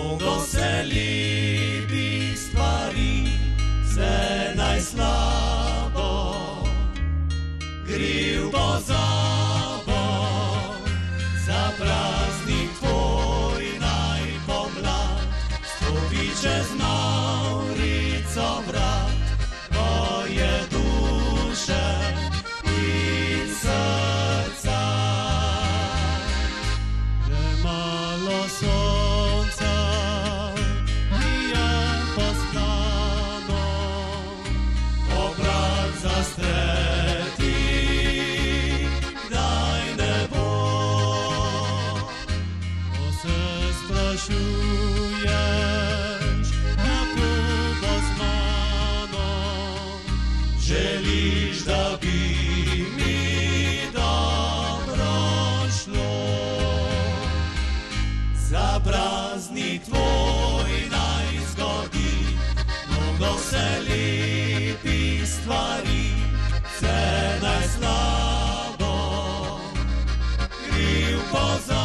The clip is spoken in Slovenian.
mnogo se lepih stvari, se najslabo gre v pozabo. Za praznik tvoj naj pomlad stopi čez Mavrico vrat tvoje duše in srca. Že malo sonca mi je poslano, obraz zastreti kdaj ne bo. Ko se sprašuješ, kako bo z mano, želiš, da bi mi dobro šlo. Za praznik tvoj naj zgodi mnogo se lepih stvari, se najslabo gre v pozabo.